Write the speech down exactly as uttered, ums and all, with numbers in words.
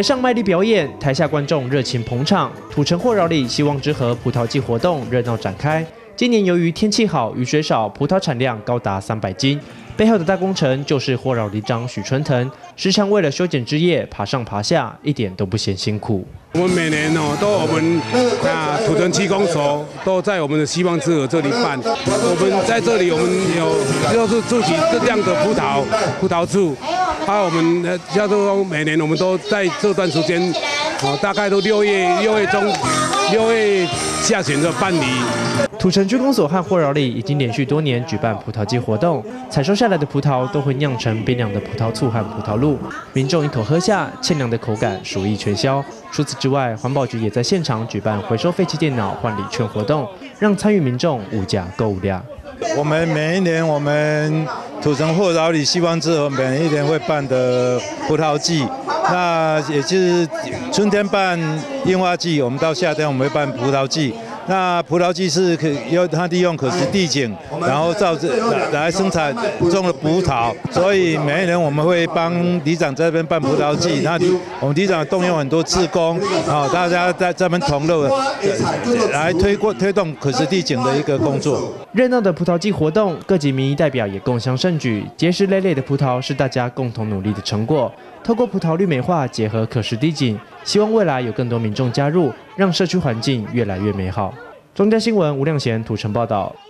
上卖力表演，台下观众热情捧场。土城或饶里希望之河葡萄季活动热闹展开。今年由于天气好、雨水少，葡萄产量高达三百斤。背后的大功臣就是或饶里长许春腾，时常为了修剪枝叶爬上爬下，一点都不嫌辛苦。 我们每年哦，都我们啊土城区公所都在我们的希望之河这里办。我们在这里，我们有就是筑起这样的葡萄葡萄树。啊，我们呃，叫做每年我们都在这段时间，哦，大概都六月六月中六月下旬的办理。 土城区公所和或饶里已经连续多年举办葡萄季活动，采收下来的葡萄都会酿成冰凉的葡萄醋和葡萄露，民众一口喝下，清凉的口感暑意全消。除此之外，环保局也在现场举办回收废弃电脑换礼券活动，让参与民众无价购物量。 我们每一年，我们土城或饶里希望之河每一年会办的葡萄季，那也就是春天办樱花季，我们到夏天我们会办葡萄季。那葡萄季是可有它利用可持地景，然后造来生产种的葡萄，所以每一年我们会帮里长在这边办葡萄季。那我们里长动用很多志工，啊，大家在这边同乐来推过推动可持地景的一个工作。 热闹的葡萄季活动，各级民意代表也共襄盛举。结实累累的葡萄是大家共同努力的成果。透过葡萄绿美化结合可持地景，希望未来有更多民众加入，让社区环境越来越美好。中嘉新闻吴亮贤土城报道。